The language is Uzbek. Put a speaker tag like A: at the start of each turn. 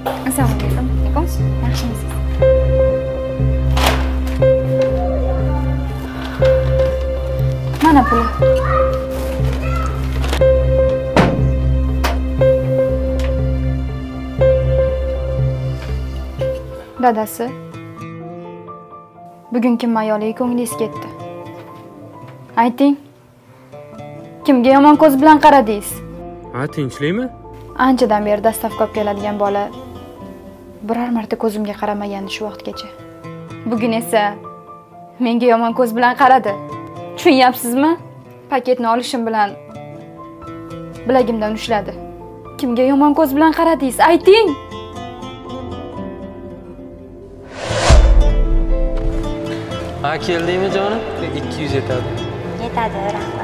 A: Assalomu alaykum. Yaxshimisiz? Mana puli. Dadasi, bugun kim ayoliga ko'nglingiz ketdi? Ayting. Kimga yomon ko'z bilan qaradingiz?
B: Ha, tinchlikmi?
A: Anchadan beri dastavka olib keladigan bola biror marta ko'zimga qaramagandi shu vaqtgacha. Bugun esa menga yomon ko'z bilan qaradi. Tushunyapsizmi? Paketni olishim bilan bilagimdan ushladi. Kimga yomon ko'z bilan qaradingiz? Ayting.
B: Ha, keldingmi jonim? 200 yetadi.
C: Yetadi, rahmat.